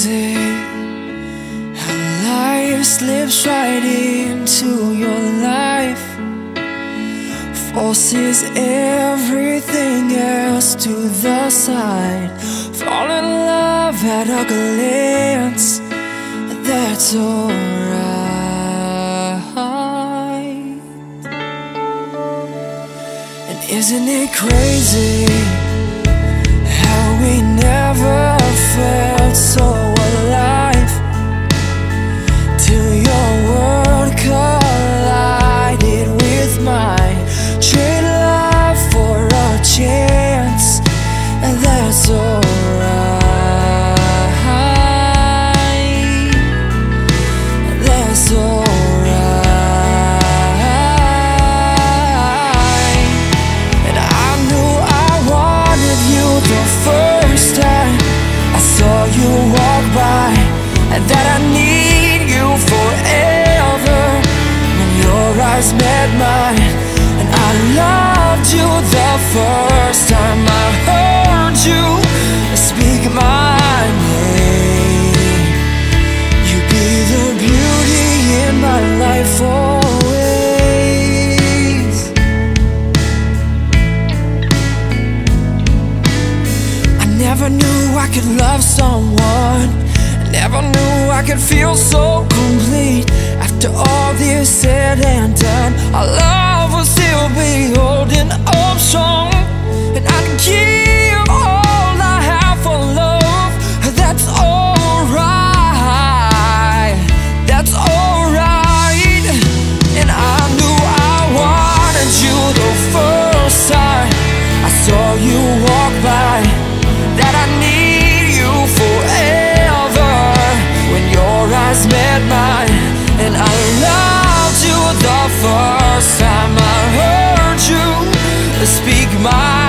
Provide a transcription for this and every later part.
crazy how life slips right into your life, forces everything else to the side. Fall in love at a glance, that's alright. And isn't it crazy how we never felt so alive till your world collided with mine? Trade love for a chance, and that's alright. That's alright. And I knew I wanted you the first time I saw you walk by, and that I need you forever when your eyes met mine. And I loved you the first time I heard you speak my name. You'd be the beauty in my life always. I never knew I could love someone, never knew I could feel so complete. After all this said and done, our love will still be holding up strong. And I'd give all I have for love, that's alright. That's alright. And I knew I wanted you the first time I saw you walk by, that I need you forever when your eyes met mine. And I loved you the first time I heard you speak my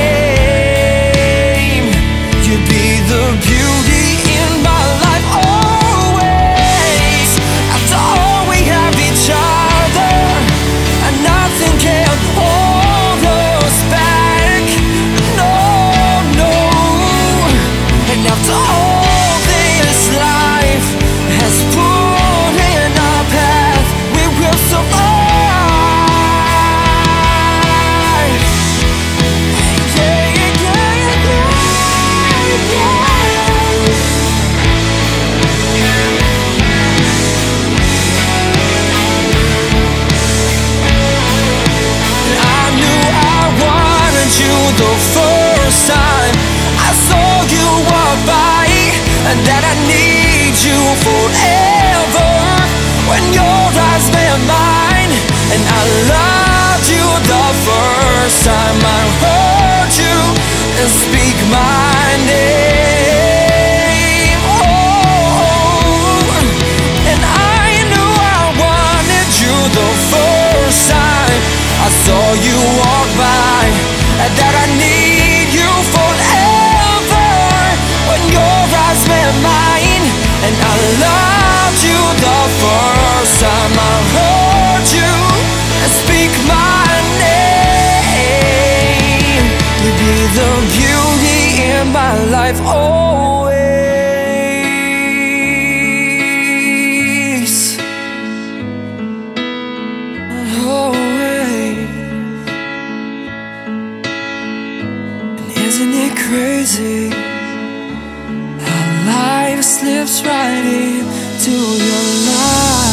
name. You'd be the beauty in my life always. After all, we have each other, and nothing can hold us back. No, no. And after all this life has put in our path, we will survive. Yeah, yeah, yeah, yeah, yeah. I knew I wanted you the first time I saw you walk by, and that I need you forever when your eyes met mine. And I loved you the first time I heard you speak my name. Oh, and I knew I wanted you the first time I saw you walk by, and that I need you forever when your eyes met mine. And I loved you the first time I heard you speak my name. You'd be the beauty in my life always. Always. And isn't it crazy how life slips right into your life?